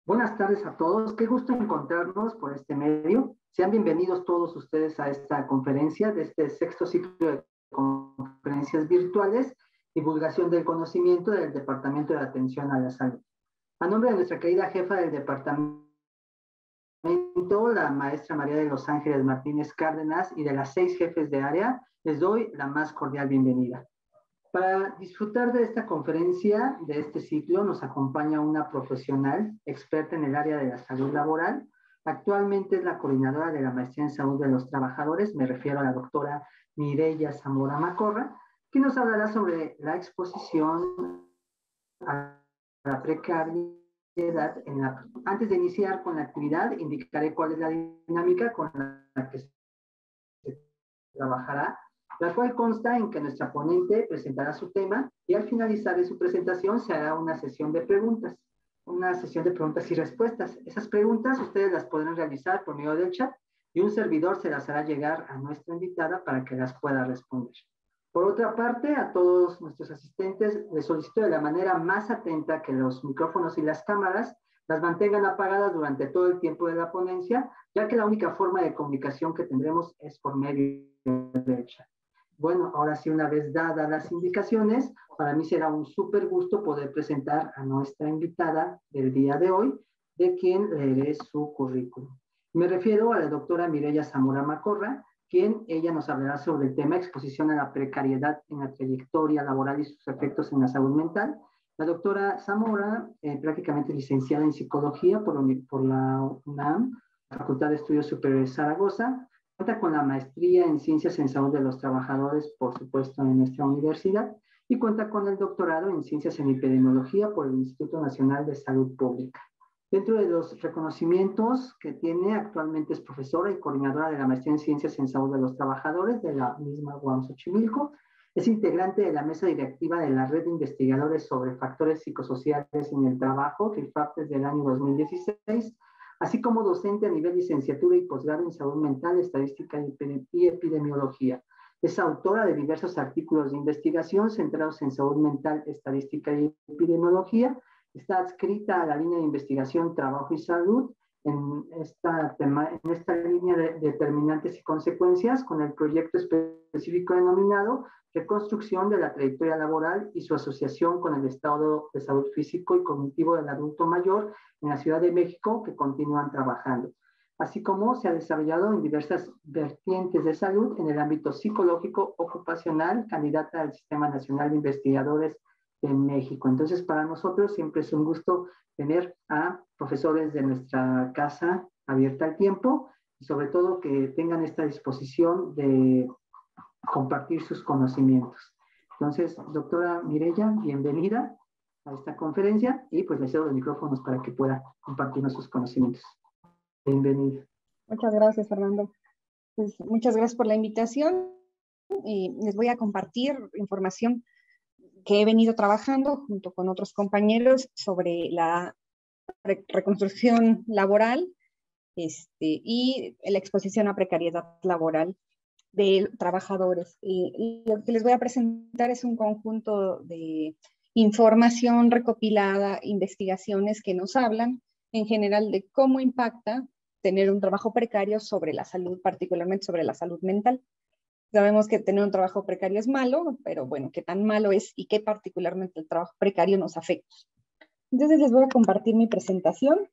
Buenas tardes a todos, qué gusto encontrarnos por este medio. Sean bienvenidos todos ustedes a esta conferencia de este sexto ciclo de conferencias virtuales, divulgación del conocimiento del Departamento de Atención a la Salud. A nombre de nuestra querida jefa del departamento, la maestra María de los Ángeles Martínez Cárdenas, y de las 6 jefes de área, les doy la más cordial bienvenida. Para disfrutar de esta conferencia, de este ciclo, nos acompaña una profesional experta en el área de la salud laboral. Actualmente es la coordinadora de la Maestría en Salud de los Trabajadores, me refiero a la doctora Mireya Zamora Macorra, que nos hablará sobre la exposición a la precariedad. Antes de iniciar con la actividad, indicaré cuál es la dinámica con la que se trabajará, la cual consta en que nuestra ponente presentará su tema y al finalizar de su presentación se hará una sesión de preguntas y respuestas. Esas preguntas ustedes las podrán realizar por medio del chat y un servidor se las hará llegar a nuestra invitada para que las pueda responder. Por otra parte, a todos nuestros asistentes les solicito de la manera más atenta que los micrófonos y las cámaras las mantengan apagadas durante todo el tiempo de la ponencia, ya que la única forma de comunicación que tendremos es por medio del chat. Bueno, ahora sí, una vez dadas las indicaciones, para mí será un súper gusto poder presentar a nuestra invitada del día de hoy, de quien leeré su currículum. Me refiero a la doctora Mireya Zamora Macorra, quien ella nos hablará sobre el tema exposición a la precariedad en la trayectoria laboral y sus efectos en la salud mental. La doctora Zamora, prácticamente licenciada en psicología por la UNAM, Facultad de Estudios Superiores de Zaragoza, cuenta con la maestría en Ciencias en Salud de los Trabajadores, por supuesto, en nuestra universidad, y cuenta con el doctorado en Ciencias en Epidemiología por el Instituto Nacional de Salud Pública. Dentro de los reconocimientos que tiene, actualmente es profesora y coordinadora de la maestría en Ciencias en Salud de los Trabajadores de la misma UAM Xochimilco. Es integrante de la mesa directiva de la Red de Investigadores sobre Factores Psicosociales en el Trabajo, RIFAP, desde el año 2016, así como docente a nivel licenciatura y posgrado en salud mental, estadística y epidemiología. Es autora de diversos artículos de investigación centrados en salud mental, estadística y epidemiología. Está adscrita a la línea de investigación Trabajo y Salud en esta línea de determinantes y consecuencias con el proyecto específico denominado Reconstrucción de la trayectoria laboral y su asociación con el estado de salud físico y cognitivo del adulto mayor en la Ciudad de México, que continúan trabajando, así como se ha desarrollado en diversas vertientes de salud en el ámbito psicológico, ocupacional, candidata al Sistema Nacional de Investigadores de México. Entonces, para nosotros siempre es un gusto tener a profesores de nuestra casa abierta al tiempo y sobre todo que tengan esta disposición de compartir sus conocimientos. Entonces, doctora Mireya, bienvenida a esta conferencia y pues le cedo los micrófonos para que pueda compartirnos sus conocimientos. Bienvenida. Muchas gracias, Fernando. Pues, muchas gracias por la invitación. Les voy a compartir información que he venido trabajando junto con otros compañeros sobre la reconstrucción laboral y la exposición a precariedad laboral de trabajadores. Lo que les voy a presentar es un conjunto de información recopilada, investigaciones que nos hablan en general de cómo impacta tener un trabajo precario sobre la salud, particularmente sobre la salud mental. Sabemos que tener un trabajo precario es malo, pero bueno, ¿qué tan malo es y qué particularmente el trabajo precario nos afecta? Entonces les voy a compartir mi presentación.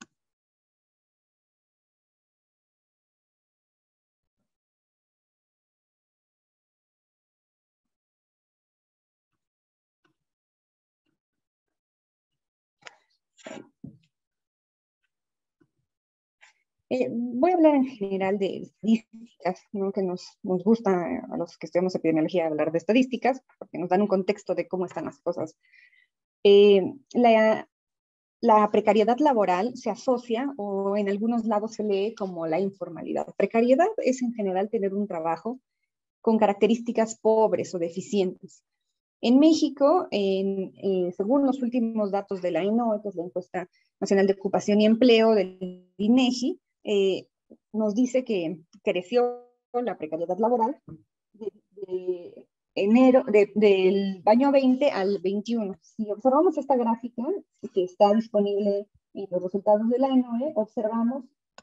Voy a hablar en general de estadísticas, ¿no? Que nos gusta a los que estudiamos epidemiología hablar de estadísticas, porque nos dan un contexto de cómo están las cosas. La precariedad laboral se asocia o en algunos lados se lee como la informalidad. Precariedad es en general tener un trabajo con características pobres o deficientes. En México, según los últimos datos de la ENOE, que es la Encuesta Nacional de Ocupación y Empleo del INEGI, nos dice que creció la precariedad laboral del año 20 al 21. Si observamos esta gráfica que está disponible y los resultados del año, observamos,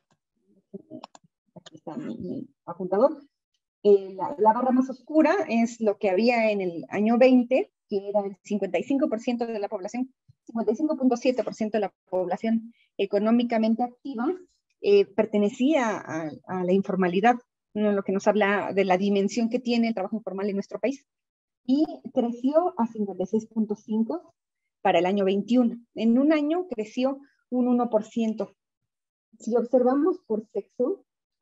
aquí está mi apuntador, la barra más oscura es lo que había en el año 20, que era el 55% de la población, 55.7% de la población económicamente activa, pertenecía a la informalidad, ¿no? Lo que nos habla de la dimensión que tiene el trabajo informal en nuestro país. Y creció a 56.5 para el año 21. En un año creció un 1%. Si observamos por sexo,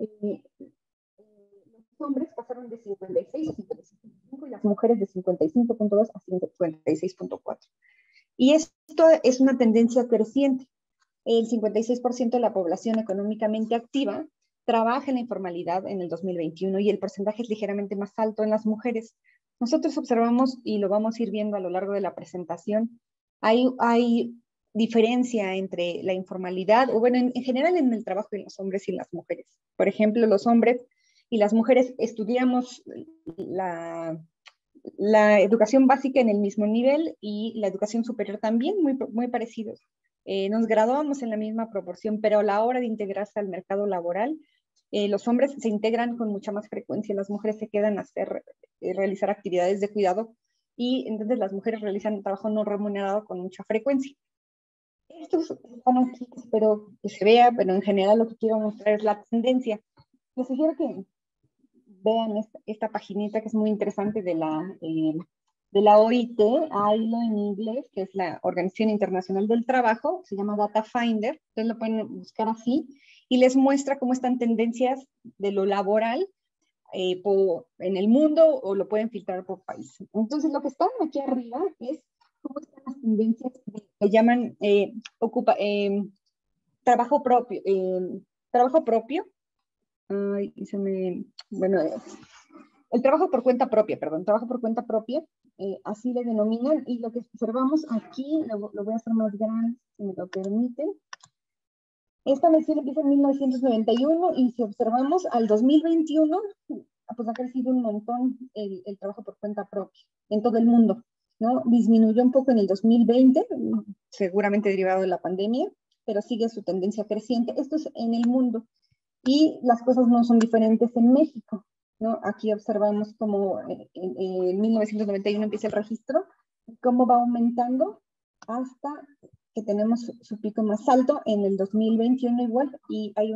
los hombres pasaron de 56 a 55 y las mujeres de 55.2 a 56.4. Y esto es una tendencia creciente. El 56% de la población económicamente activa trabaja en la informalidad en el 2021 y el porcentaje es ligeramente más alto en las mujeres. Nosotros observamos, y lo vamos a ir viendo a lo largo de la presentación, hay diferencia entre la informalidad, o bueno, en general en el trabajo de los hombres y las mujeres. Por ejemplo, los hombres y las mujeres estudiamos la educación básica en el mismo nivel y la educación superior también, muy parecidos. Nos graduamos en la misma proporción, pero a la hora de integrarse al mercado laboral, los hombres se integran con mucha más frecuencia, las mujeres se quedan a realizar actividades de cuidado y entonces las mujeres realizan trabajo no remunerado con mucha frecuencia. Estos están aquí, espero que se vea, pero en general lo que quiero mostrar es la tendencia. Les sugiero que vean esta paginita que es muy interesante de la OIT, AILO en inglés, que es la Organización Internacional del Trabajo, se llama Data Finder, ustedes lo pueden buscar así, y les muestra cómo están tendencias de lo laboral en el mundo, o lo pueden filtrar por país. Entonces, lo que están aquí arriba es cómo están las tendencias que llaman trabajo propio. Trabajo propio. Ay, bueno, el trabajo por cuenta propia, trabajo por cuenta propia, así le denominan, y lo que observamos aquí, lo voy a hacer más grande, si me lo permiten. Esta medición empieza en 1991 y si observamos al 2021, pues ha crecido un montón el trabajo por cuenta propia en todo el mundo, ¿no? Disminuyó un poco en el 2020, seguramente derivado de la pandemia, pero sigue su tendencia creciente. Esto es en el mundo. Y las cosas no son diferentes en México, ¿no? Aquí observamos cómo en 1991 empieza el registro, cómo va aumentando hasta que tenemos su pico más alto en el 2021 igual, y hay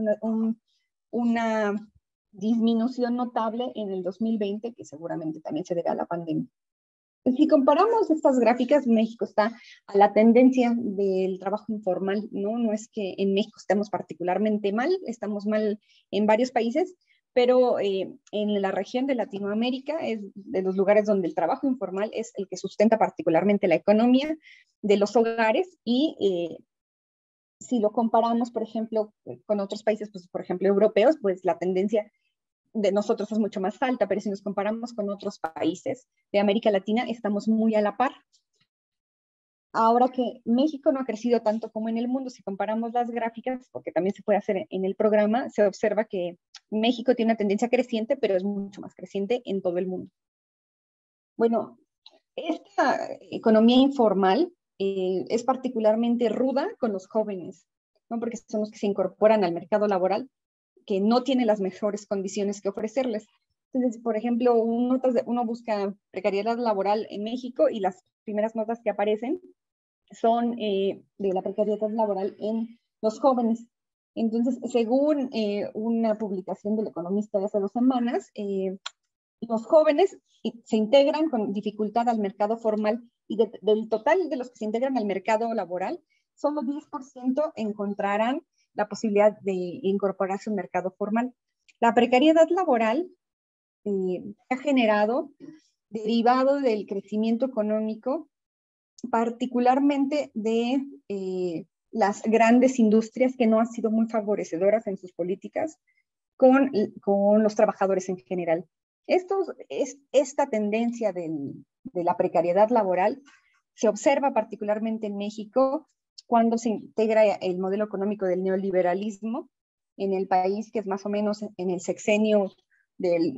una disminución notable en el 2020, que seguramente también se debe a la pandemia. Si comparamos estas gráficas, México está a la tendencia del trabajo informal, ¿no? No es que en México estemos particularmente mal, estamos mal en varios países, pero en la región de Latinoamérica es de los lugares donde el trabajo informal es el que sustenta particularmente la economía de los hogares y si lo comparamos, por ejemplo, con otros países, pues, por ejemplo, europeos, pues la tendencia de nosotros es mucho más alta, pero si nos comparamos con otros países de América Latina, estamos muy a la par. Ahora que México no ha crecido tanto como en el mundo, si comparamos las gráficas, porque también se puede hacer en el programa, se observa que México tiene una tendencia creciente, pero es mucho más creciente en todo el mundo. Bueno, esta economía informal es particularmente ruda con los jóvenes, ¿no? Porque son los que se incorporan al mercado laboral, que no tiene las mejores condiciones que ofrecerles. Entonces, por ejemplo, uno busca precariedad laboral en México y las primeras notas que aparecen son de la precariedad laboral en los jóvenes. Entonces, según una publicación del Economista de hace 2 semanas, los jóvenes se integran con dificultad al mercado formal y del total de los que se integran al mercado laboral, solo 10% encontrarán la posibilidad de incorporarse al mercado formal. La precariedad laboral ha generado, derivado del crecimiento económico, particularmente de las grandes industrias que no han sido muy favorecedoras en sus políticas con los trabajadores en general. Esta tendencia de la precariedad laboral se observa particularmente en México cuando se integra el modelo económico del neoliberalismo en el país, que es más o menos en el sexenio del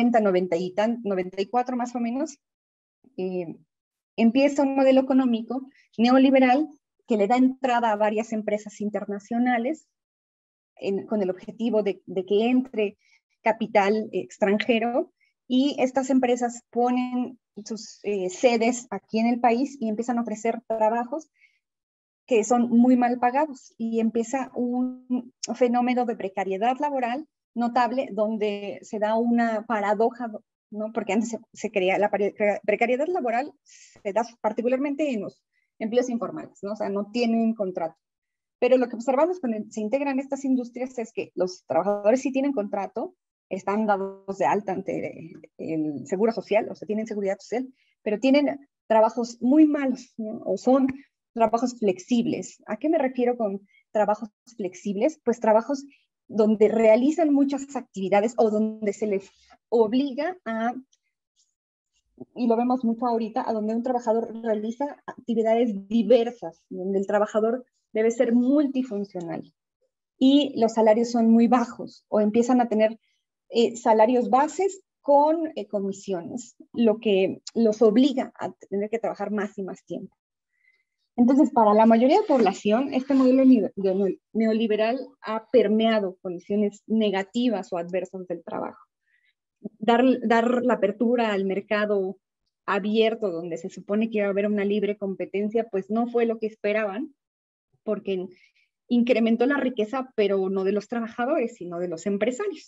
94 más o menos, empieza un modelo económico neoliberal que le da entrada a varias empresas internacionales con el objetivo de que entre capital extranjero, y estas empresas ponen sus sedes aquí en el país y empiezan a ofrecer trabajos que son muy mal pagados, y empieza un fenómeno de precariedad laboral notable, donde se da una paradoja, ¿no? Porque antes se creía la precariedad laboral, se da particularmente en los empleos informales, ¿no? O sea, no tienen contrato. Pero lo que observamos cuando se integran estas industrias es que los trabajadores sí tienen contrato, están dados de alta ante el Seguro Social, o sea, tienen seguridad social, pero tienen trabajos muy malos, ¿no? O son trabajos flexibles. ¿A qué me refiero con trabajos flexibles? Pues trabajos donde realizan muchas actividades o donde se les obliga a, y lo vemos mucho ahorita, a donde un trabajador realiza actividades diversas, donde el trabajador debe ser multifuncional y los salarios son muy bajos o empiezan a tener salarios bases con comisiones, lo que los obliga a tener que trabajar más y más tiempo. Entonces, para la mayoría de la población, este modelo neoliberal ha permeado condiciones negativas o adversas del trabajo. Dar la apertura al mercado abierto, donde se supone que iba a haber una libre competencia, pues no fue lo que esperaban, porque incrementó la riqueza, pero no de los trabajadores, sino de los empresarios.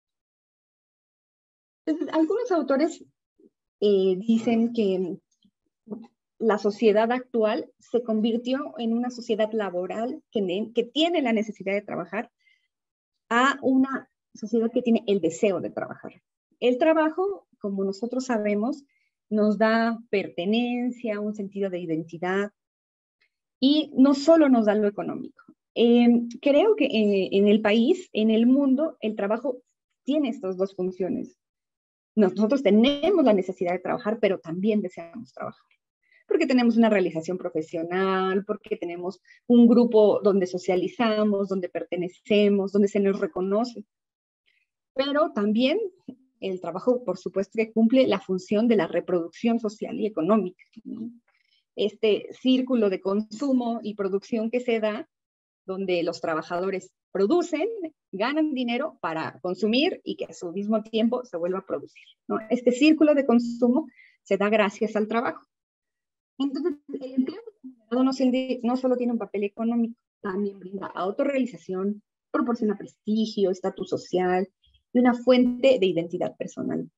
Entonces, algunos autores dicen que la sociedad actual se convirtió en una sociedad laboral que tiene la necesidad de trabajar, a una sociedad que tiene el deseo de trabajar. El trabajo, como nosotros sabemos, nos da pertenencia, un sentido de identidad, y no solo nos da lo económico. Creo que en el país, en el mundo, el trabajo tiene estas dos funciones. Nosotros tenemos la necesidad de trabajar, pero también deseamos trabajar, porque tenemos una realización profesional, porque tenemos un grupo donde socializamos, donde pertenecemos, donde se nos reconoce. Pero también el trabajo, por supuesto, que cumple la función de la reproducción social y económica, ¿no? Este círculo de consumo y producción que se da, donde los trabajadores producen, ganan dinero para consumir y que a su mismo tiempo se vuelva a producir, ¿no? Este círculo de consumo se da gracias al trabajo. Entonces, el empleo no solo tiene un papel económico, también brinda autorrealización, proporciona prestigio, estatus social y una fuente de identidad personal.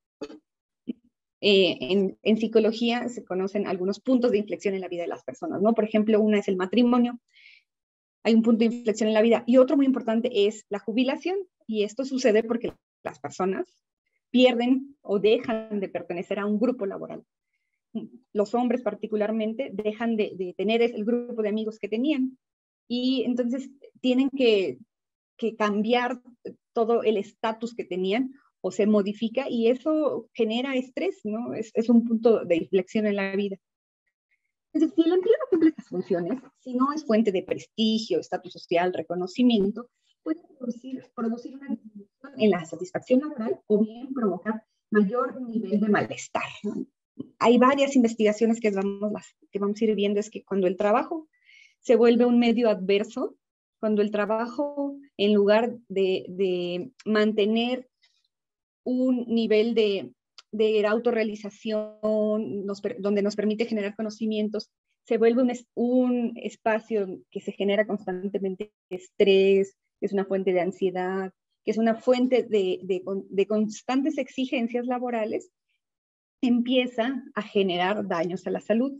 En psicología se conocen algunos puntos de inflexión en la vida de las personas, ¿no? Por ejemplo, una es el matrimonio. Hay un punto de inflexión en la vida, y otro muy importante es la jubilación, y esto sucede porque las personas pierden o dejan de pertenecer a un grupo laboral. Los hombres particularmente dejan de tener el grupo de amigos que tenían, y entonces tienen que cambiar todo el estatus que tenían, o se modifica, y eso genera estrés, ¿no? Es un punto de inflexión en la vida. Entonces, si el empleo no cumple estas funciones, si no es fuente de prestigio, estatus social, reconocimiento, puede producir una disminución en la satisfacción laboral o bien provocar mayor nivel de malestar, ¿no? Hay varias investigaciones que vamos a ir viendo, es que cuando el trabajo se vuelve un medio adverso, cuando el trabajo, en lugar de mantener un nivel de autorrealización, donde nos permite generar conocimientos, se vuelve un espacio que se genera constantemente estrés, que es una fuente de ansiedad, que es una fuente de constantes exigencias laborales, empieza a generar daños a la salud.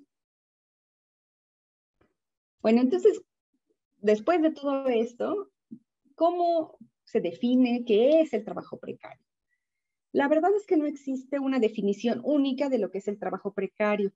Bueno, entonces, después de todo esto, ¿cómo se define qué es el trabajo precario? La verdad es que no existe una definición única de lo que es el trabajo precario.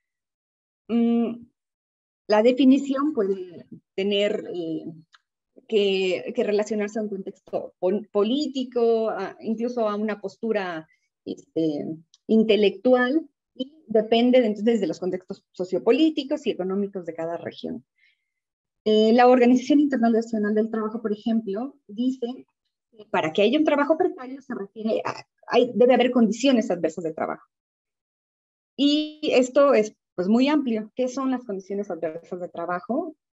La definición puede tener que relacionarse a un contexto político, incluso a una postura intelectual, y depende entonces de los contextos sociopolíticos y económicos de cada región. La Organización Internacional del Trabajo, por ejemplo, dice que para que haya un trabajo precario se refiere a debe haber condiciones adversas de trabajo. Y esto es pues muy amplio. ¿Qué son las condiciones adversas de trabajo?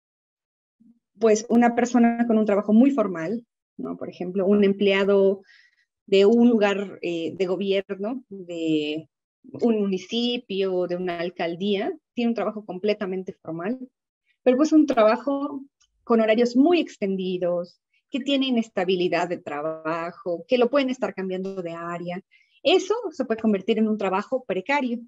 pues una persona con un trabajo muy formal, ¿no? Por ejemplo, un empleado de un lugar de gobierno, de un municipio, de una alcaldía, tiene un trabajo completamente formal, pero pues un trabajo con horarios muy extendidos, que tiene inestabilidad de trabajo, que lo pueden estar cambiando de área. Eso se puede convertir en un trabajo precario.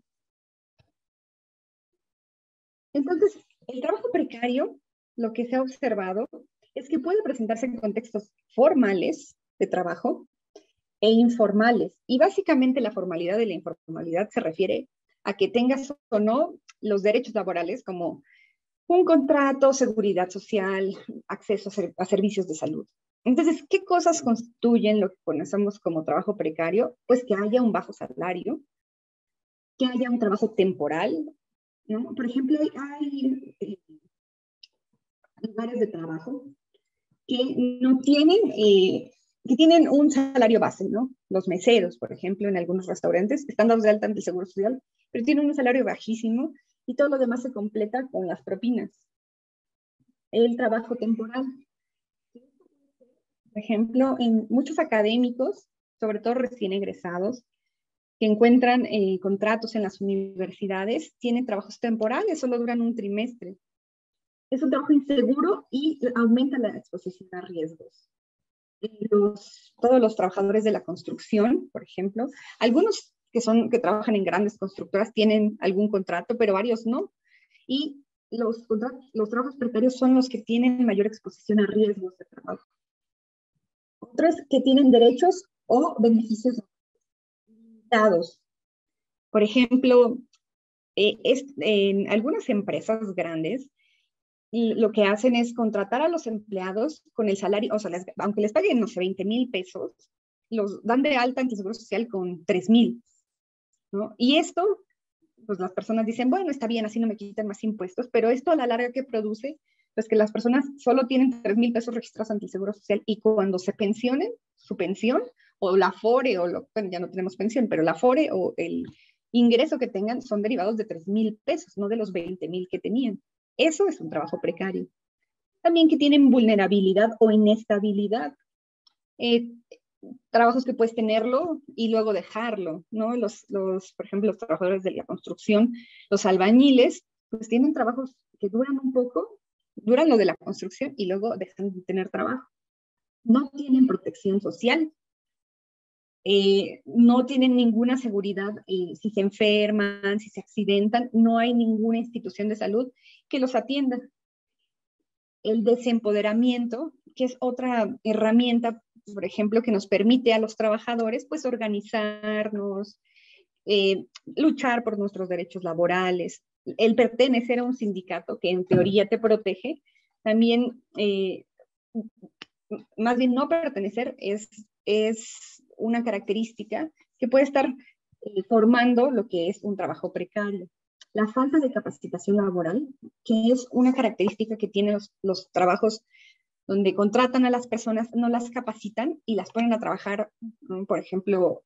Entonces, el trabajo precario, lo que se ha observado es que puede presentarse en contextos formales de trabajo e informales. Y básicamente la formalidad y la informalidad se refiere a que tengas o no los derechos laborales como un contrato, seguridad social, acceso a servicios de salud. Entonces, ¿qué cosas constituyen lo que conocemos como trabajo precario? Pues que haya un bajo salario, que haya un trabajo temporal, ¿no? Por ejemplo, hay lugares de trabajo que no tienen, que tienen un salario base, ¿no? Los meseros, por ejemplo, en algunos restaurantes, están dados de alta ante el Seguro Social, pero tienen un salario bajísimo y todo lo demás se completa con las propinas. El trabajo temporal. Por ejemplo, en muchos académicos, sobre todo recién egresados, que encuentran contratos en las universidades, tienen trabajos temporales, solo duran un trimestre. Es un trabajo inseguro y aumenta la exposición a riesgos. Todos los trabajadores de la construcción, por ejemplo, algunos que trabajan en grandes constructoras tienen algún contrato, pero varios no. Y los trabajos precarios son los que tienen mayor exposición a riesgos de trabajo. Otros que tienen derechos o beneficios limitados. Por ejemplo, en algunas empresas grandes, lo que hacen es contratar a los empleados con el salario, o sea, aunque les paguen, no sé, 20,000 pesos, los dan de alta ante el Seguro Social con 3,000, ¿no? Y esto, pues las personas dicen, bueno, está bien, así no me quitan más impuestos, pero esto a la larga que produce, pues que las personas solo tienen 3,000 pesos registrados ante el Seguro Social y cuando se pensionen, su pensión, o la FORE, bueno, ya no tenemos pensión, pero la FORE o el ingreso que tengan son derivados de 3,000 pesos, no de los 20,000 que tenían. Eso es un trabajo precario. También que tienen vulnerabilidad o inestabilidad. Trabajos que puedes tenerlo y luego dejarlo, ¿no? Por ejemplo, los trabajadores de la construcción, los albañiles, pues tienen trabajos que duran un poco, duran lo de la construcción y luego dejan de tener trabajo. No tienen protección social, no tienen ninguna seguridad si se enferman, si se accidentan, no hay ninguna institución de salud que los atienda. El desempoderamiento, que es otra herramienta, por ejemplo, que nos permite a los trabajadores pues organizarnos, luchar por nuestros derechos laborales, el pertenecer a un sindicato que en teoría te protege, también más bien no pertenecer es una característica que puede estar formando lo que es un trabajo precario. La falta de capacitación laboral, que es una característica que tienen los trabajos donde contratan a las personas, no las capacitan y las ponen a trabajar, por ejemplo,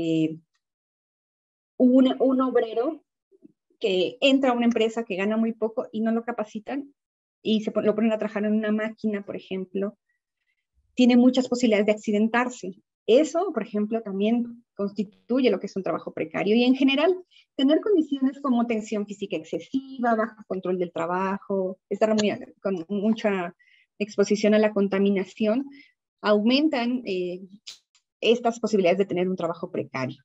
un obrero que entra a una empresa que gana muy poco y no lo capacitan y lo ponen a trabajar en una máquina, por ejemplo, tiene muchas posibilidades de accidentarse. Eso, por ejemplo, también constituye lo que es un trabajo precario y en general tener condiciones como tensión física excesiva, bajo control del trabajo, estar con mucha exposición a la contaminación, aumentan estas posibilidades de tener un trabajo precario.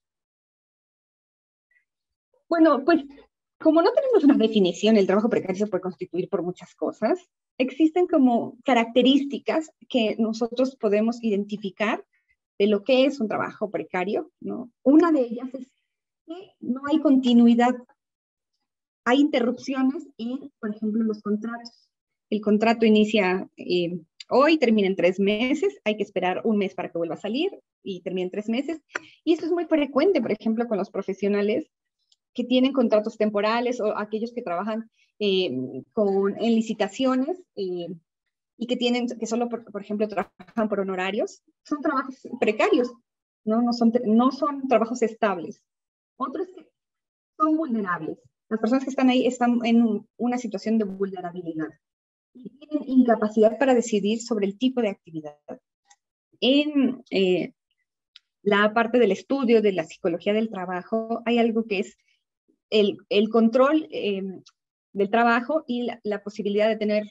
Bueno, pues como no tenemos una definición, el trabajo precario se puede constituir por muchas cosas. Existen como características que nosotros podemos identificar de lo que es un trabajo precario, ¿no? Una de ellas es que no hay continuidad, hay interrupciones en, por ejemplo, los contratos. El contrato inicia hoy, termina en 3 meses, hay que esperar un mes para que vuelva a salir y termina en 3 meses. Y esto es muy frecuente, por ejemplo, con los profesionales que tienen contratos temporales o aquellos que trabajan en licitaciones y que solo, por ejemplo, trabajan por honorarios, son trabajos precarios, no son trabajos estables. Otros que son vulnerables. Las personas que están ahí están en una situación de vulnerabilidad. y tienen incapacidad para decidir sobre el tipo de actividad. En la parte del estudio de la psicología del trabajo hay algo que es el control del trabajo y la posibilidad de tener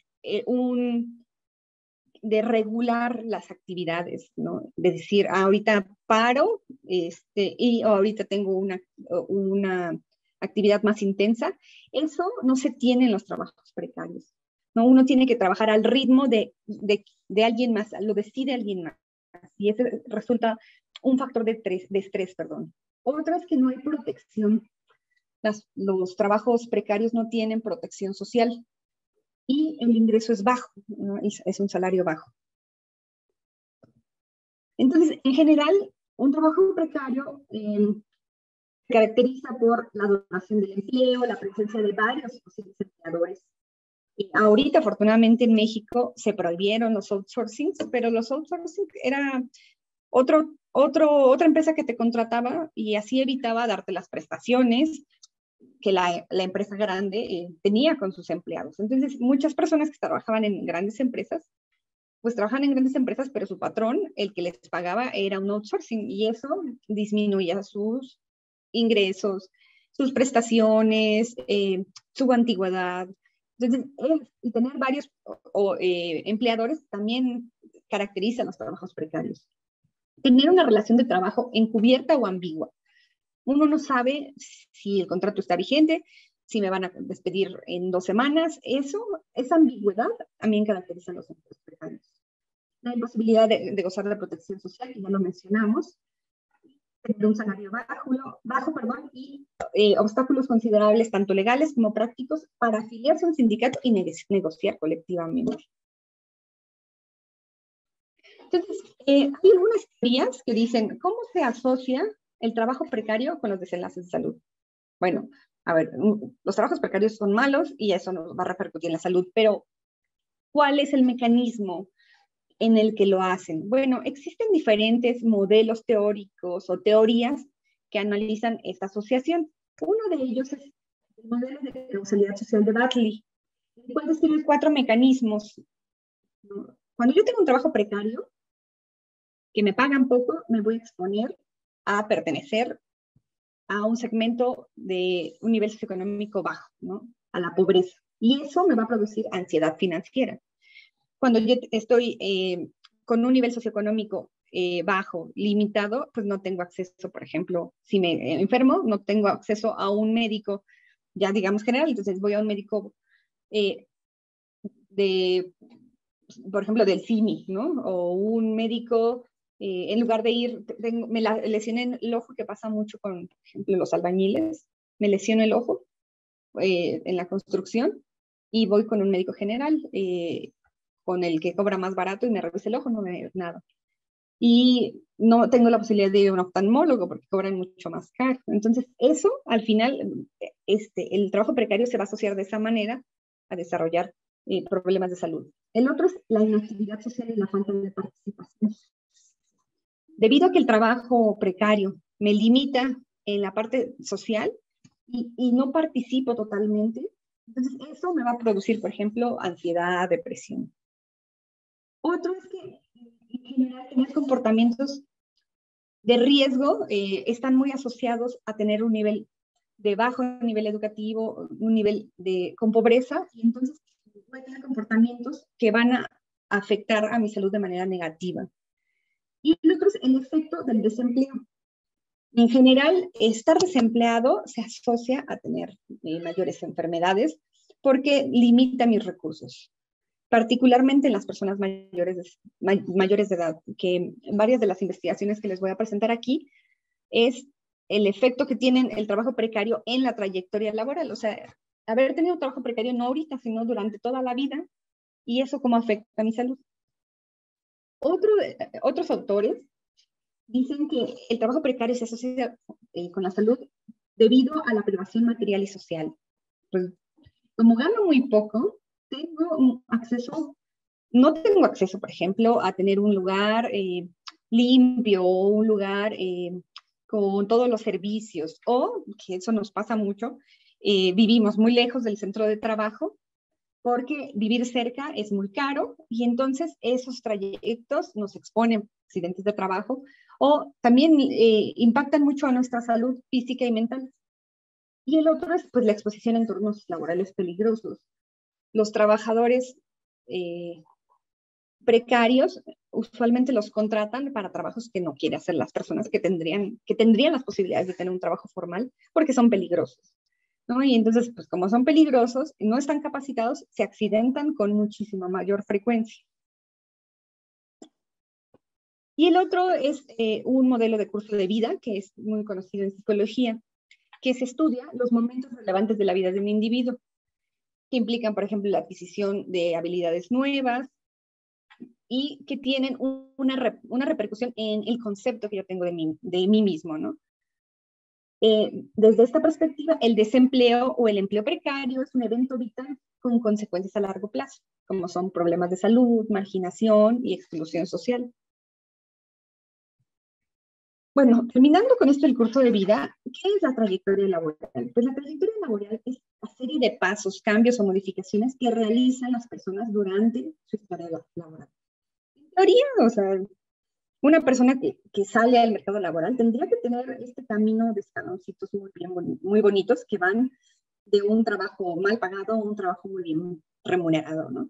de regular las actividades, ¿no? De decir, ahorita paro y ahorita tengo una actividad más intensa. Eso no se tiene en los trabajos precarios, ¿no? Uno tiene que trabajar al ritmo de alguien más, lo decide alguien más. Y ese resulta un factor de estrés, perdón. Otra es que no hay protección. Los trabajos precarios no tienen protección social y el ingreso es bajo, ¿no? Es un salario bajo. Entonces, en general, un trabajo precario se caracteriza por la duración del empleo, la presencia de varios posibles empleadores. Ahorita, afortunadamente, en México se prohibieron los outsourcings, pero los outsourcing era otra empresa que te contrataba y así evitaba darte las prestaciones que la empresa grande tenía con sus empleados. Entonces, muchas personas que trabajaban en grandes empresas, pues trabajan en grandes empresas, pero su patrón, el que les pagaba, era un outsourcing y eso disminuía sus ingresos, sus prestaciones, su antigüedad. Entonces, y tener varios empleadores también caracteriza los trabajos precarios. Tener una relación de trabajo encubierta o ambigua. Uno no sabe si el contrato está vigente, si me van a despedir en 2 semanas. Esa ambigüedad también caracteriza a los empleos precarios. La imposibilidad de gozar de protección social, que ya lo mencionamos, tener un salario bajo y obstáculos considerables, tanto legales como prácticos, para afiliarse a un sindicato y negociar colectivamente. Entonces, hay algunas teorías que dicen, ¿cómo se asocia el trabajo precario con los desenlaces de salud? Bueno, a ver, los trabajos precarios son malos y eso nos va a repercutir en la salud, pero ¿cuál es el mecanismo en el que lo hacen? Bueno, existen diferentes modelos teóricos o teorías que analizan esta asociación. Uno de ellos es el modelo de causalidad social de Bartley, el cual describe 4 mecanismos. Cuando yo tengo un trabajo precario, que me pagan poco, me voy a exponer a pertenecer a un segmento de un nivel socioeconómico bajo, ¿no? A la pobreza. Y eso me va a producir ansiedad financiera. Cuando yo estoy con un nivel socioeconómico bajo, limitado, pues no tengo acceso, por ejemplo, si me enfermo, no tengo acceso a un médico, ya digamos general, entonces voy a un médico por ejemplo, del CIMI, ¿no? O un médico, en lugar de ir, me lesioné el ojo, que pasa mucho con, por ejemplo, los albañiles, me lesiono el ojo en la construcción y voy con un médico general, con el que cobra más barato y me revisa el ojo, no me nada. Y no tengo la posibilidad de ir a un oftalmólogo porque cobran mucho más caro. Entonces, eso, al final, el trabajo precario se va a asociar de esa manera a desarrollar problemas de salud. El otro es la inactividad social y la falta de participación. Debido a que el trabajo precario me limita en la parte social y no participo totalmente, entonces eso me va a producir, por ejemplo, ansiedad, depresión. Otro es que en general tener comportamientos de riesgo están muy asociados a tener un nivel de bajo nivel educativo, un nivel con pobreza, y entonces voy a tener comportamientos que van a afectar a mi salud de manera negativa. Y el otro es el efecto del desempleo. En general, estar desempleado se asocia a tener mayores enfermedades porque limita mis recursos, particularmente en las personas mayores de edad, que en varias de las investigaciones que les voy a presentar aquí es el efecto que tienen el trabajo precario en la trayectoria laboral. O sea, haber tenido trabajo precario no ahorita, sino durante toda la vida, y eso cómo afecta a mi salud. Otros autores dicen que el trabajo precario se asocia con la salud debido a la privación material y social. Pues, como gano muy poco, no tengo acceso, por ejemplo, a tener un lugar limpio o un lugar con todos los servicios, o, que eso nos pasa mucho, vivimos muy lejos del centro de trabajo, porque vivir cerca es muy caro y entonces esos trayectos nos exponen a accidentes de trabajo o también impactan mucho a nuestra salud física y mental. Y el otro es pues la exposición a entornos laborales peligrosos. Los trabajadores precarios usualmente los contratan para trabajos que no quieren hacer las personas que tendrían las posibilidades de tener un trabajo formal porque son peligrosos, ¿no? Y entonces, pues como son peligrosos, no están capacitados, se accidentan con muchísima mayor frecuencia. Y el otro es un modelo de curso de vida que es muy conocido en psicología, que se estudia los momentos relevantes de la vida de un individuo, que implican, por ejemplo, la adquisición de habilidades nuevas y que tienen una repercusión en el concepto que yo tengo de mí mismo, ¿no? Desde esta perspectiva, el desempleo o el empleo precario es un evento vital con consecuencias a largo plazo, como son problemas de salud, marginación y exclusión social. Bueno, terminando con esto el curso de vida, ¿qué es la trayectoria laboral? Pues la trayectoria laboral es la serie de pasos, cambios o modificaciones que realizan las personas durante su historia laboral. En teoría, o sea, una persona que sale al mercado laboral tendría que tener este camino de escaloncitos muy bonitos que van de un trabajo mal pagado a un trabajo muy bien remunerado, ¿no?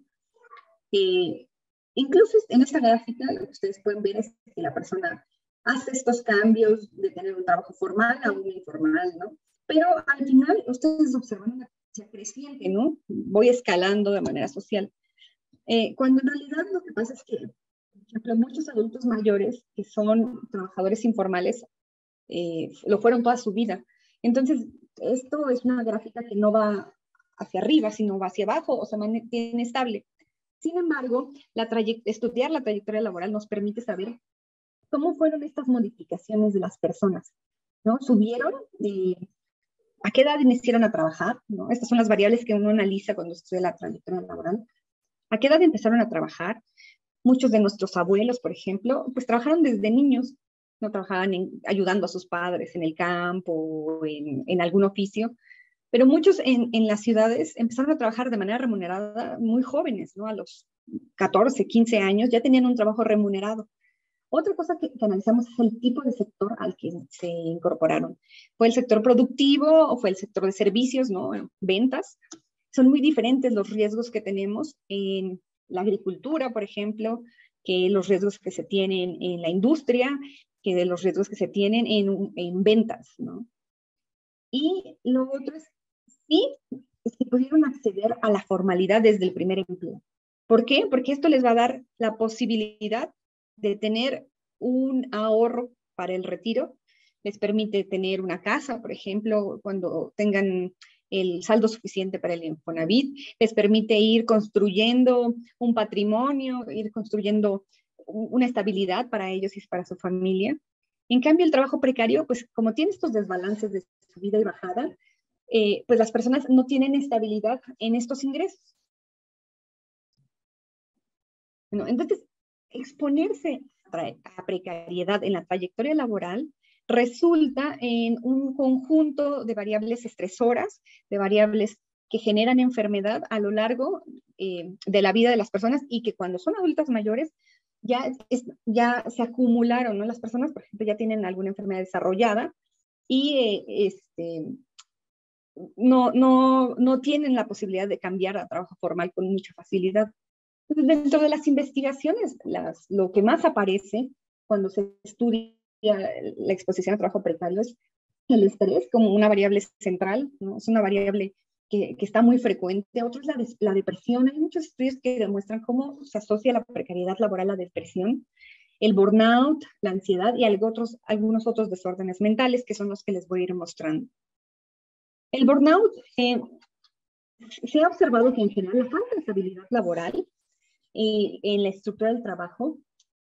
Incluso en esta gráfica lo que ustedes pueden ver es que la persona hace estos cambios de tener un trabajo formal a un informal, ¿no? Pero al final ustedes observan una tendencia creciente, ¿no? Voy escalando de manera social. Cuando en realidad lo que pasa es que, por ejemplo, muchos adultos mayores que son trabajadores informales lo fueron toda su vida. Entonces, esto es una gráfica que no va hacia arriba, sino va hacia abajo o se mantiene estable. Sin embargo, estudiar la trayectoria laboral nos permite saber cómo fueron estas modificaciones de las personas, ¿no? ¿Subieron? ¿A qué edad iniciaron a trabajar? ¿No? Estas son las variables que uno analiza cuando estudia la trayectoria laboral. ¿A qué edad empezaron a trabajar? Muchos de nuestros abuelos, por ejemplo, pues trabajaron desde niños, no trabajaban ayudando a sus padres en el campo, en algún oficio, pero muchos en las ciudades empezaron a trabajar de manera remunerada muy jóvenes, ¿no? A los 14, 15 años ya tenían un trabajo remunerado. Otra cosa que analizamos es el tipo de sector al que se incorporaron. ¿Fue el sector productivo o fue el sector de servicios, ¿no? Ventas. Son muy diferentes los riesgos que tenemos en la agricultura, por ejemplo, que los riesgos que se tienen en la industria, que de los riesgos que se tienen en ventas, ¿no? Y lo otro es, sí, es que pudieron acceder a la formalidad desde el primer empleo. ¿Por qué? Porque esto les va a dar la posibilidad de tener un ahorro para el retiro, les permite tener una casa, por ejemplo, cuando tengan el saldo suficiente para el Infonavit, les permite ir construyendo un patrimonio, ir construyendo una estabilidad para ellos y para su familia. En cambio, el trabajo precario, pues como tiene estos desbalances de subida y bajada, pues las personas no tienen estabilidad en estos ingresos. Bueno, entonces, exponerse a precariedad en la trayectoria laboral resulta en un conjunto de variables estresoras, de variables que generan enfermedad a lo largo de la vida de las personas y que cuando son adultas mayores ya se acumularon, ¿no? Las personas, por ejemplo, ya tienen alguna enfermedad desarrollada y no tienen la posibilidad de cambiar a trabajo formal con mucha facilidad. Dentro de las investigaciones, lo que más aparece cuando se estudia la exposición a trabajo precario es el estrés como una variable central, ¿no? Es una variable que está muy frecuente. Otro es la depresión. Hay muchos estudios que demuestran cómo se asocia la precariedad laboral a la depresión, el burnout, la ansiedad y algunos otros desórdenes mentales que son los que les voy a ir mostrando. El burnout, se ha observado que en general la falta de estabilidad laboral en la estructura del trabajo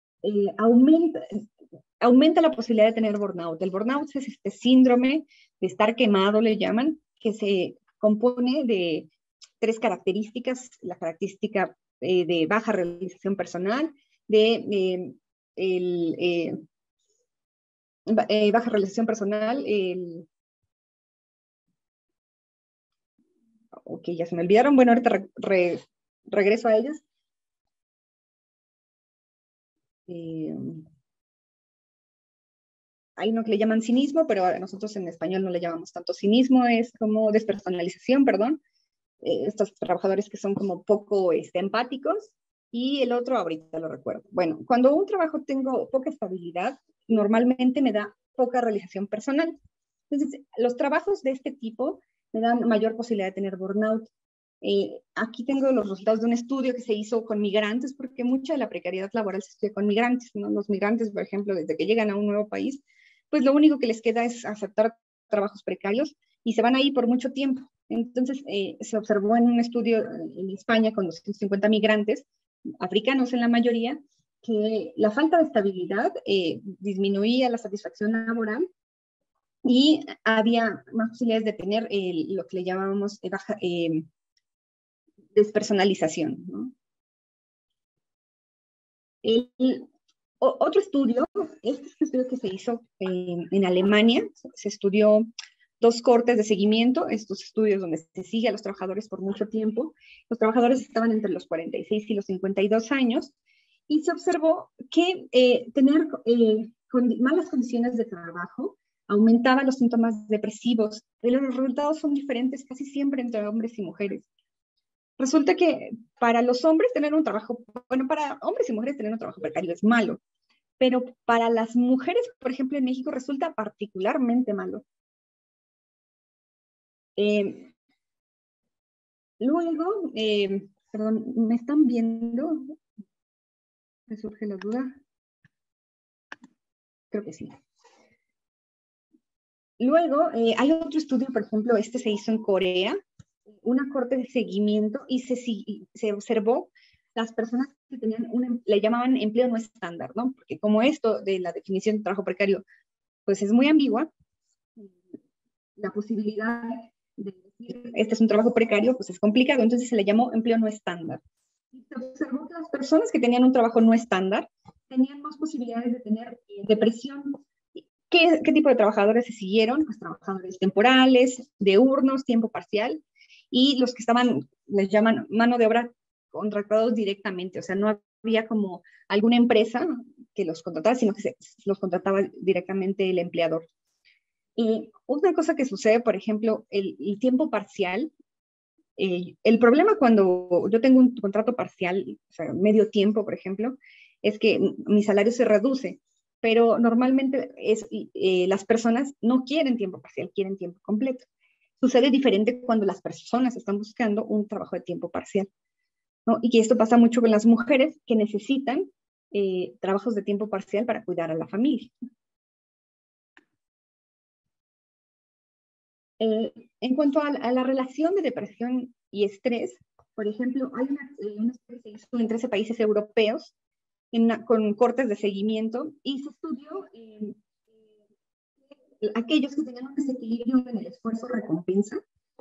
aumenta la posibilidad de tener burnout. El burnout es este síndrome de estar quemado, le llaman, que se compone de 3 características: la característica de baja realización personal, baja realización personal, Ok, ya se me olvidaron. Bueno, ahorita regreso a ellos. Hay uno que le llaman cinismo, pero nosotros en español no le llamamos tanto cinismo, es como despersonalización, perdón. Estos trabajadores que son como poco empáticos, y el otro ahorita lo recuerdo. Bueno, cuando un trabajo tengo poca estabilidad, normalmente me da poca realización personal. Entonces, los trabajos de este tipo me dan mayor posibilidad de tener burnout. Aquí tengo los resultados de un estudio que se hizo con migrantes, porque mucha de la precariedad laboral se estudia con migrantes, ¿no? Los migrantes, por ejemplo, desde que llegan a un nuevo país, pues lo único que les queda es aceptar trabajos precarios y se van ahí por mucho tiempo. Entonces, se observó en un estudio en España con 250 migrantes, africanos en la mayoría, que la falta de estabilidad disminuía la satisfacción laboral y había más posibilidades de tener lo que le llamábamos baja despersonalización, ¿no? Otro estudio, este es un estudio que se hizo en Alemania, se estudió 2 cortes de seguimiento, estos estudios donde se sigue a los trabajadores por mucho tiempo. Los trabajadores estaban entre los 46 y los 52 años, y se observó que tener malas condiciones de trabajo aumentaba los síntomas depresivos, pero los resultados son diferentes casi siempre entre hombres y mujeres. Resulta que para los hombres tener un trabajo, bueno, para hombres y mujeres tener un trabajo precario es malo, pero para las mujeres, por ejemplo, en México resulta particularmente malo. Luego, perdón, ¿me están viendo? ¿Me surge la duda? Creo que sí. Luego, hay otro estudio, por ejemplo, este se hizo en Corea, una corte de seguimiento, y se observó las personas que tenían le llamaban empleo no estándar, ¿no? Porque como esto de la definición de trabajo precario, pues es muy ambigua, la posibilidad de decir, este es un trabajo precario, pues es complicado, entonces se le llamó empleo no estándar. Y se observó que las personas que tenían un trabajo no estándar tenían más posibilidades de tener depresión. ¿Qué tipo de trabajadores se siguieron? Pues trabajadores temporales, diurnos, tiempo parcial, y los que estaban, les llaman mano de obra contratados directamente, o sea, no había como alguna empresa que los contratara, sino que los contrataba directamente el empleador. Y una cosa que sucede, por ejemplo, el tiempo parcial, el problema cuando yo tengo un contrato parcial, o sea, medio tiempo, por ejemplo, es que mi salario se reduce, pero normalmente las personas no quieren tiempo parcial, quieren tiempo completo. Sucede diferente cuando las personas están buscando un trabajo de tiempo parcial, ¿no? Y que esto pasa mucho con las mujeres que necesitan trabajos de tiempo parcial para cuidar a la familia. En cuanto a la relación de depresión y estrés, por ejemplo, hay una estudio que se hizo en 13 países europeos con cortes de seguimiento, y se estudió aquellos que tenían un desequilibrio en el esfuerzo-recompensa.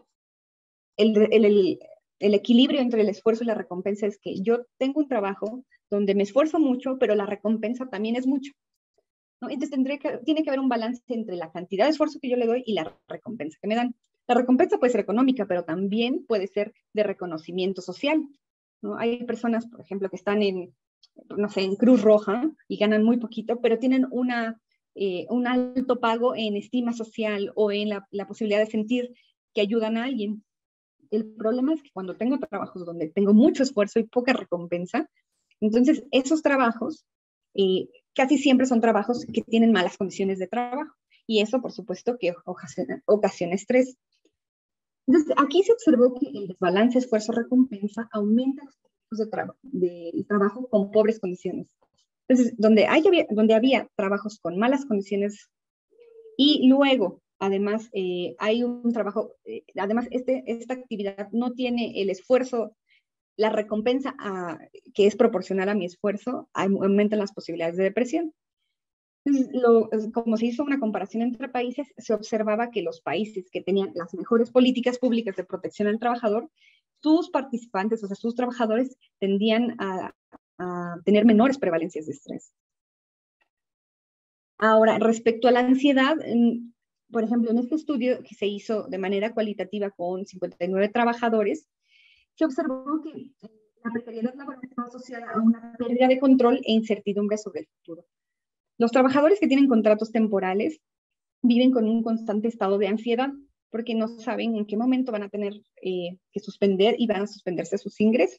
El equilibrio entre el esfuerzo y la recompensa es que yo tengo un trabajo donde me esfuerzo mucho, pero la recompensa también es mucho, ¿no? Entonces tiene que haber un balance entre la cantidad de esfuerzo que yo le doy y la recompensa que me dan. La recompensa puede ser económica, pero también puede ser de reconocimiento social, ¿no? Hay personas, por ejemplo, que están no sé, en Cruz Roja y ganan muy poquito, pero tienen un alto pago en estima social o en la posibilidad de sentir que ayudan a alguien. El problema es que cuando tengo trabajos donde tengo mucho esfuerzo y poca recompensa, entonces esos trabajos casi siempre son trabajos que tienen malas condiciones de trabajo, y eso por supuesto que ocasiona estrés. Entonces aquí se observó que el desbalance esfuerzo-recompensa aumenta los tipos de trabajo con pobres condiciones. Entonces, donde había trabajos con malas condiciones, y luego además hay un trabajo, además esta actividad no tiene el esfuerzo, la recompensa que es proporcional a mi esfuerzo, aumentan las posibilidades de depresión. Como se hizo una comparación entre países, se observaba que los países que tenían las mejores políticas públicas de protección al trabajador, sus participantes, o sea, sus trabajadores, tendían a tener menores prevalencias de estrés. Ahora, respecto a la ansiedad, por ejemplo, en este estudio que se hizo de manera cualitativa con 59 trabajadores, se observó que la precariedad laboral está asociada a una pérdida de control e incertidumbre sobre el futuro. Los trabajadores que tienen contratos temporales viven con un constante estado de ansiedad porque no saben en qué momento van a tener que suspender y van a suspenderse sus ingresos.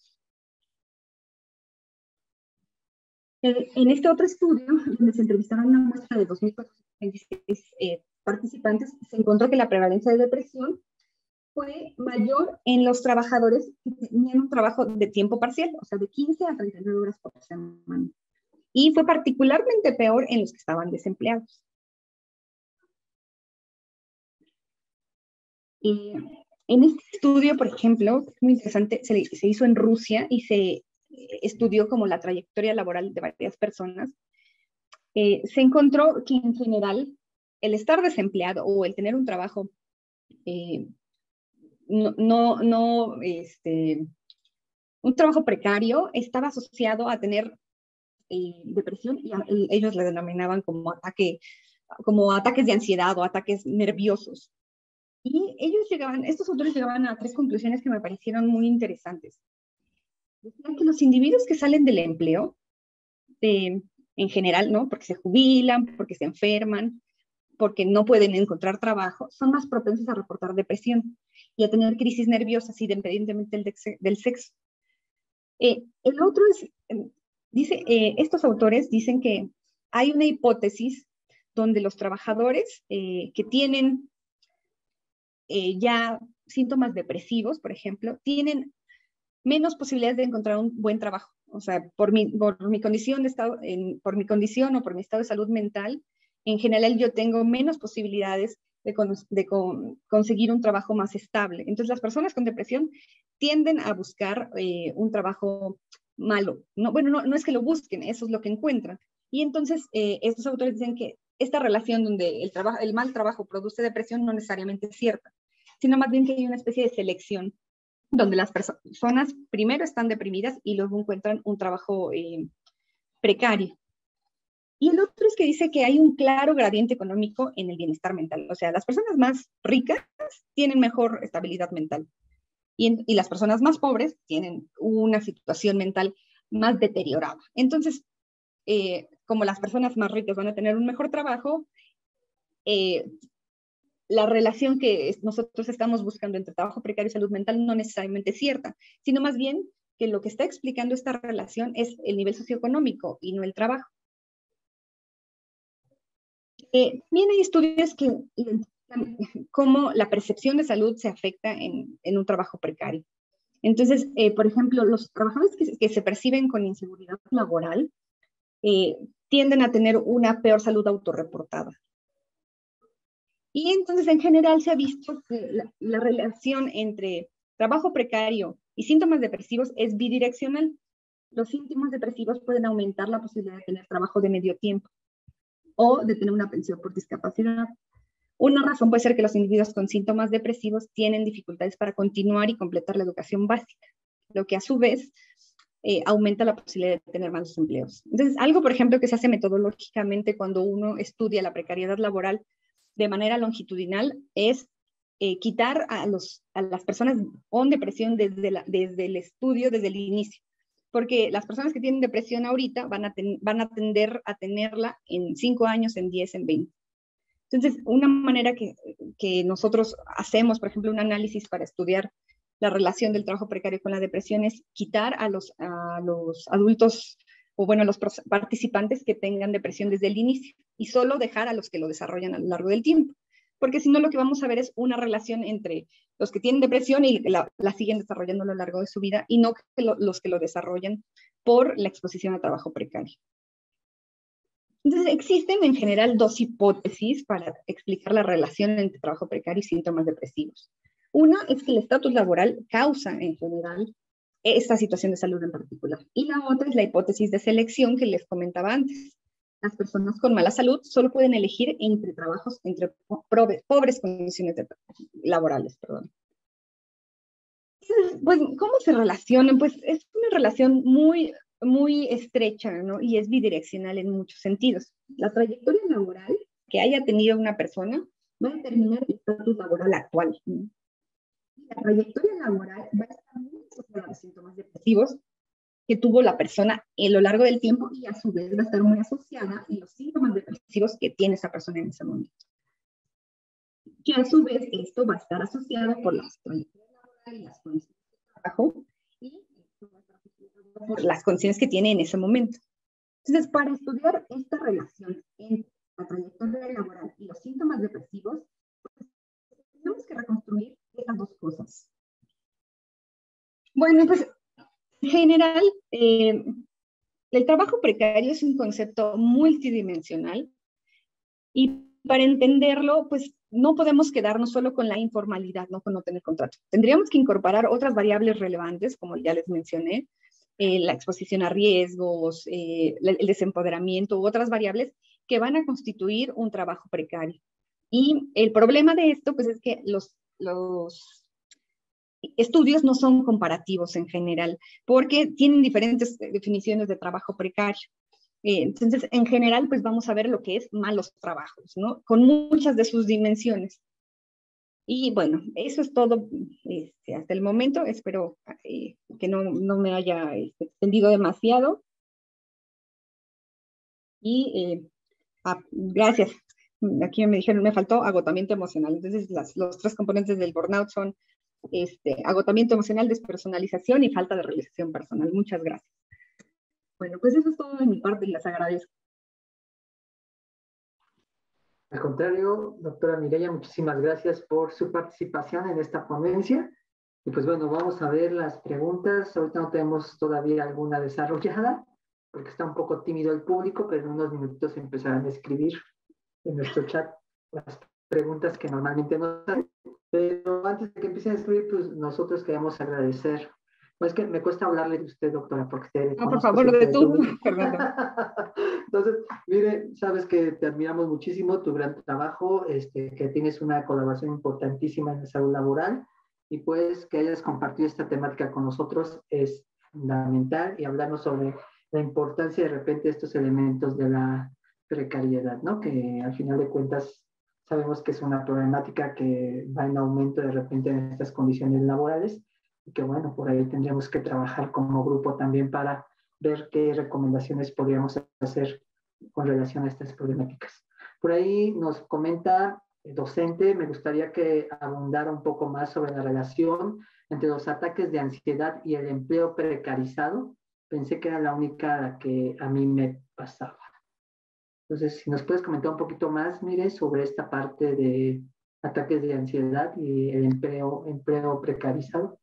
En este otro estudio, donde se entrevistaron una muestra de 2.426 participantes, se encontró que la prevalencia de depresión fue mayor en los trabajadores que tenían un trabajo de tiempo parcial, o sea, de 15 a 39 horas por semana. Y fue particularmente peor en los que estaban desempleados. En este estudio, por ejemplo, es muy interesante, se hizo en Rusia y se estudió como la trayectoria laboral de varias personas. Se encontró que en general el estar desempleado o el tener un trabajo un trabajo precario estaba asociado a tener depresión y ellos le denominaban como ataques de ansiedad o ataques nerviosos. Y estos autores llegaban a tres conclusiones que me parecieron muy interesantes. Decían que los individuos que salen del empleo, en general, ¿no? Porque se jubilan, porque se enferman, porque no pueden encontrar trabajo, son más propensos a reportar depresión y a tener crisis nerviosas independientemente del sexo. El otro es, estos autores dicen que hay una hipótesis donde los trabajadores que tienen ya síntomas depresivos, por ejemplo, tienen menos posibilidades de encontrar un buen trabajo. O sea, por mi condición por mi condición o por mi estado de salud mental, en general yo tengo menos posibilidades de conseguir un trabajo más estable. Entonces las personas con depresión tienden a buscar un trabajo malo. No es que lo busquen, eso es lo que encuentran. Y entonces estos autores dicen que esta relación donde el mal trabajo produce depresión no necesariamente es cierta, sino más bien que hay una especie de selección donde las personas primero están deprimidas y luego encuentran un trabajo precario. Y el otro es que dice que hay un claro gradiente económico en el bienestar mental. O sea, las personas más ricas tienen mejor estabilidad mental y las personas más pobres tienen una situación mental más deteriorada. Entonces, como las personas más ricas van a tener un mejor trabajo, la relación que nosotros estamos buscando entre trabajo precario y salud mental no necesariamente es cierta, sino más bien que lo que está explicando esta relación es el nivel socioeconómico y no el trabajo. También hay estudios que identifican cómo la percepción de salud se afecta en un trabajo precario. Entonces, por ejemplo, los trabajadores que se perciben con inseguridad laboral tienden a tener una peor salud autorreportada. Y entonces, en general, se ha visto que la relación entre trabajo precario y síntomas depresivos es bidireccional. Los síntomas depresivos pueden aumentar la posibilidad de tener trabajo de medio tiempo o de tener una pensión por discapacidad. Una razón puede ser que los individuos con síntomas depresivos tienen dificultades para continuar y completar la educación básica, lo que a su vez aumenta la posibilidad de tener más empleos. Entonces, algo, por ejemplo, que se hace metodológicamente cuando uno estudia la precariedad laboral de manera longitudinal es quitar a las personas con depresión desde el estudio, desde el inicio. Porque las personas que tienen depresión ahorita van a tender a tenerla en 5 años, en 10, en 20. Entonces, una manera que nosotros hacemos, por ejemplo, un análisis para estudiar la relación del trabajo precario con la depresión es quitar a los adultos o bueno, los participantes que tengan depresión desde el inicio y solo dejar a los que lo desarrollan a lo largo del tiempo. Porque si no, lo que vamos a ver es una relación entre los que tienen depresión y la siguen desarrollando a lo largo de su vida y no los que lo desarrollan por la exposición a trabajo precario. Entonces, existen en general dos hipótesis para explicar la relación entre trabajo precario y síntomas depresivos. Una es que el estatus laboral causa en general esta situación de salud en particular. Y la otra es la hipótesis de selección que les comentaba antes. Las personas con mala salud solo pueden elegir entre trabajos, entre pobres condiciones laborales. Perdón. Entonces, pues, ¿cómo se relacionan? Pues es una relación muy estrecha, ¿no? Y es bidireccional en muchos sentidos. La trayectoria laboral que haya tenido una persona va a determinar el estatus laboral actual. La trayectoria laboral va a estar muy asociada a los síntomas depresivos que tuvo la persona a lo largo del tiempo y a su vez va a estar muy asociada a los síntomas depresivos que tiene esa persona en ese momento. Que a su vez esto va a estar asociado por las trayectorias laborales y las condiciones de trabajo y por las condiciones que tiene en ese momento. Entonces, para estudiar esta relación entre la trayectoria laboral y los síntomas depresivos, pues, tenemos que reconstruir estas dos cosas. Bueno, pues en general, el trabajo precario es un concepto multidimensional y para entenderlo, pues no podemos quedarnos solo con la informalidad, no con no tener contrato. Tendríamos que incorporar otras variables relevantes, como ya les mencioné, la exposición a riesgos, el desempoderamiento u otras variables que van a constituir un trabajo precario. Y el problema de esto, pues es que los estudios no son comparativos en general, porque tienen diferentes definiciones de trabajo precario. Entonces, en general, pues vamos a ver lo que es malos trabajos, ¿no? Con muchas de sus dimensiones. Y bueno, eso es todo hasta el momento. Espero que no me haya extendido demasiado. Y gracias. Aquí me dijeron, me faltó agotamiento emocional. Entonces, los tres componentes del burnout son agotamiento emocional, despersonalización y falta de realización personal. Muchas gracias. Bueno, pues eso es todo de mi parte y les agradezco. Al contrario, doctora Mireya, muchísimas gracias por su participación en esta ponencia. Y pues bueno, vamos a ver las preguntas. Ahorita no tenemos todavía alguna desarrollada, porque está un poco tímido el público, pero en unos minutos empezarán a escribir en nuestro chat las preguntas que normalmente nos hacen. Pero antes de que empiecen a escribir, pues nosotros queremos agradecer. Pues es que me cuesta hablarle de usted, doctora, porque te por favor, de tú, Fernando. Entonces, mire, sabes que te admiramos muchísimo, tu gran trabajo, que tienes una colaboración importantísima en la salud laboral y pues que hayas compartido esta temática con nosotros es fundamental y hablarnos sobre la importancia de repente de estos elementos de la precariedad, ¿no? Que al final de cuentas sabemos que es una problemática que va en aumento de repente en estas condiciones laborales y que bueno, por ahí tendríamos que trabajar como grupo también para ver qué recomendaciones podríamos hacer con relación a estas problemáticas. Por ahí nos comenta el docente, me gustaría que abundara un poco más sobre la relación entre los ataques de ansiedad y el empleo precarizado. Pensé que era la única que a mí me pasaba. Entonces, si nos puedes comentar un poquito más, Mire, sobre esta parte de ataques de ansiedad y el empleo precarizado.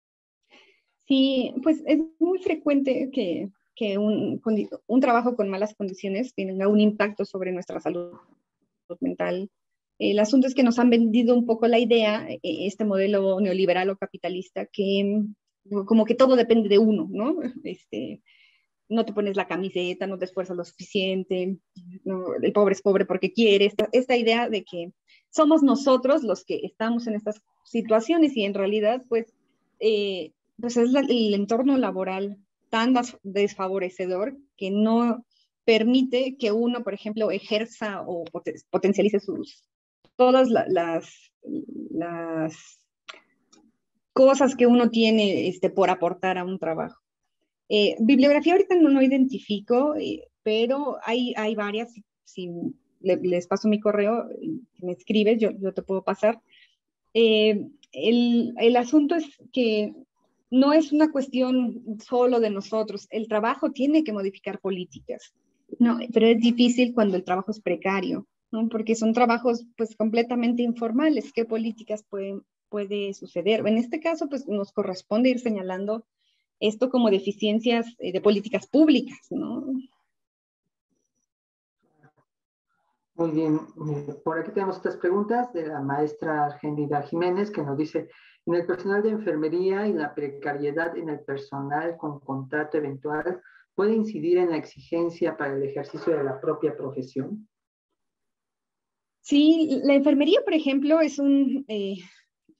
Sí, pues es muy frecuente que un trabajo con malas condiciones tenga un impacto sobre nuestra salud mental. El asunto es que nos han vendido un poco la idea, este modelo neoliberal o capitalista, que como que todo depende de uno, ¿no? No te pones la camiseta, no te esfuerzas lo suficiente, no, el pobre es pobre porque quiere. Esta idea de que somos nosotros los que estamos en estas situaciones y en realidad, pues es el entorno laboral tan desfavorecedor que no permite que uno, por ejemplo, ejerza o potencialice todas las cosas que uno tiene por aportar a un trabajo. Bibliografía ahorita no identifico, pero hay varias. Si les paso mi correo, me escribes, yo te puedo pasar. El asunto es que no es una cuestión solo de nosotros. El trabajo tiene que modificar políticas, ¿no? Pero es difícil cuando el trabajo es precario, ¿no? Porque son trabajos pues completamente informales. ¿Qué políticas puede suceder? En este caso, pues nos corresponde ir señalando esto como deficiencias de políticas públicas, ¿no? Muy bien, por aquí tenemos estas preguntas de la maestra Argénida Jiménez que nos dice, en el personal de enfermería y la precariedad en el personal con contrato eventual, ¿puede incidir en la exigencia para el ejercicio de la propia profesión? Sí, la enfermería, por ejemplo, es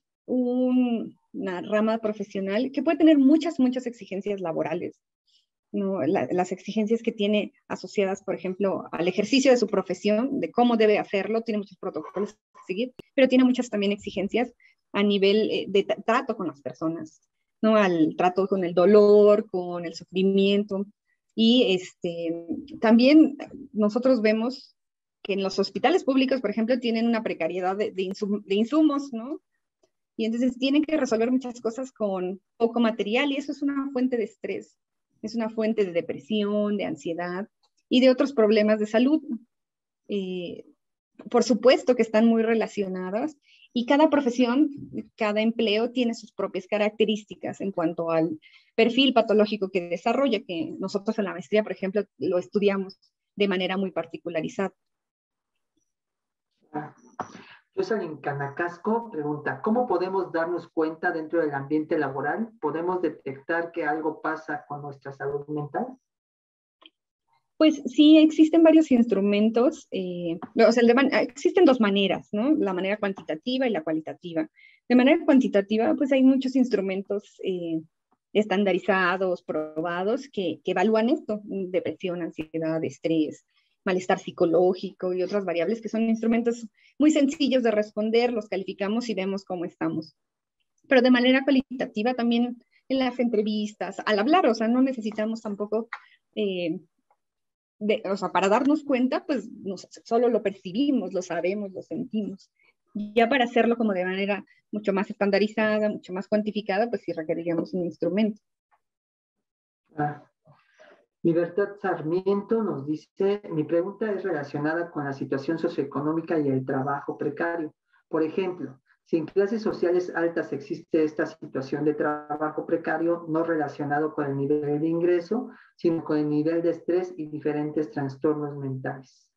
una rama profesional que puede tener muchas exigencias laborales, ¿no? Las exigencias que tiene asociadas, por ejemplo, al ejercicio de su profesión, de cómo debe hacerlo, tiene muchos protocolos que seguir, pero tiene muchas también exigencias a nivel de trato con las personas, ¿no? Al trato con el dolor, con el sufrimiento. Y también nosotros vemos que en los hospitales públicos, por ejemplo, tienen una precariedad de insumos, ¿no? Y entonces tienen que resolver muchas cosas con poco material y eso es una fuente de estrés, es una fuente de depresión, de ansiedad y de otros problemas de salud. Por supuesto que están muy relacionadas y cada profesión, cada empleo tiene sus propias características en cuanto al perfil patológico que desarrolla, que nosotros en la maestría, por ejemplo, lo estudiamos de manera muy particularizada. Jocelyn Canacasco pregunta, ¿cómo podemos darnos cuenta dentro del ambiente laboral? ¿Podemos detectar que algo pasa con nuestra salud mental? Pues sí, existen varios instrumentos, o sea, existen dos maneras, ¿no? La manera cuantitativa y la cualitativa. De manera cuantitativa, pues hay muchos instrumentos estandarizados, probados, que evalúan esto, depresión, ansiedad, estrés, malestar psicológico y otras variables que son instrumentos muy sencillos de responder, los calificamos y vemos cómo estamos. Pero de manera cualitativa también en las entrevistas, al hablar, o sea, no necesitamos tampoco... o sea, para darnos cuenta, pues solo lo percibimos, lo sabemos, lo sentimos. Ya para hacerlo como de manera mucho más estandarizada, mucho más cuantificada, pues sí requeriríamos un instrumento. Libertad Sarmiento nos dice, mi pregunta es relacionada con la situación socioeconómica y el trabajo precario. Por ejemplo, si en clases sociales altas existe esta situación de trabajo precario no relacionado con el nivel de ingreso, sino con el nivel de estrés y diferentes trastornos mentales.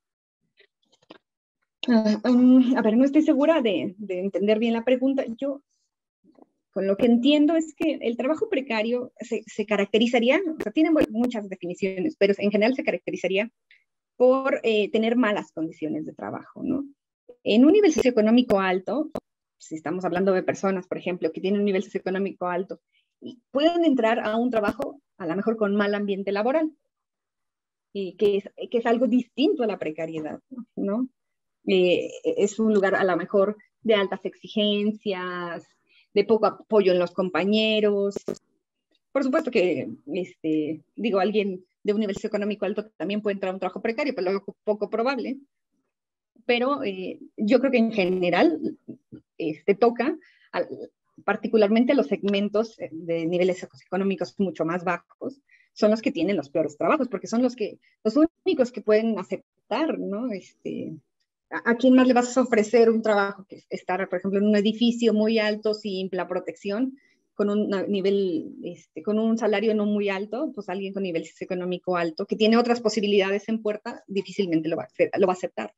A ver, no estoy segura de entender bien la pregunta. Yo, con lo que entiendo es que el trabajo precario se caracterizaría, o sea, tiene muchas definiciones, pero en general se caracterizaría por tener malas condiciones de trabajo, ¿no? En un nivel socioeconómico alto, si estamos hablando de personas, por ejemplo, que tienen un nivel socioeconómico alto, pueden entrar a un trabajo a lo mejor con mal ambiente laboral, que es algo distinto a la precariedad, ¿no? Es un lugar a lo mejor de altas exigencias, de poco apoyo en los compañeros. Por supuesto que, digo, alguien de un nivel socioeconómico alto también puede entrar a un trabajo precario, pero es poco probable. Pero yo creo que en general toca particularmente los segmentos de niveles socioeconómicos mucho más bajos, son los que tienen los peores trabajos, porque son los únicos que pueden aceptar, ¿no? ¿A quién más le vas a ofrecer un trabajo que estar, por ejemplo, en un edificio muy alto sin la protección, con un nivel, con un salario no muy alto? Pues alguien con nivel socioeconómico alto, que tiene otras posibilidades en puerta, difícilmente lo va a aceptar.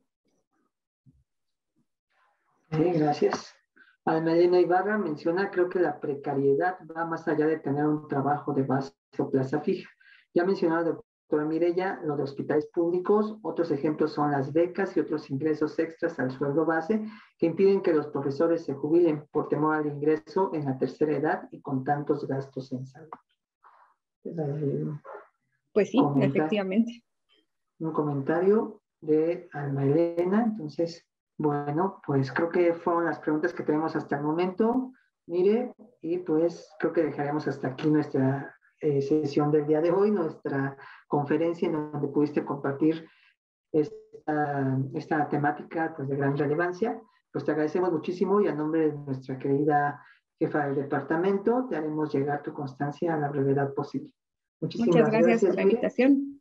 Sí, gracias. Almelena Ibarra menciona, creo que la precariedad va más allá de tener un trabajo de base o plaza fija. Ya mencionaba la doctora Mireya lo de hospitales públicos, otros ejemplos son las becas y otros ingresos extras al sueldo base que impiden que los profesores se jubilen por temor al ingreso en la tercera edad y con tantos gastos en salud. Pues sí, efectivamente. Un comentario de Almelena, entonces... Bueno, pues creo que fueron las preguntas que tenemos hasta el momento, Mire, y pues creo que dejaremos hasta aquí nuestra sesión del día de hoy, nuestra conferencia en donde pudiste compartir esta temática pues, de gran relevancia. Pues te agradecemos muchísimo y a nombre de nuestra querida jefa del departamento te haremos llegar tu constancia a la brevedad posible. Muchas gracias por la invitación.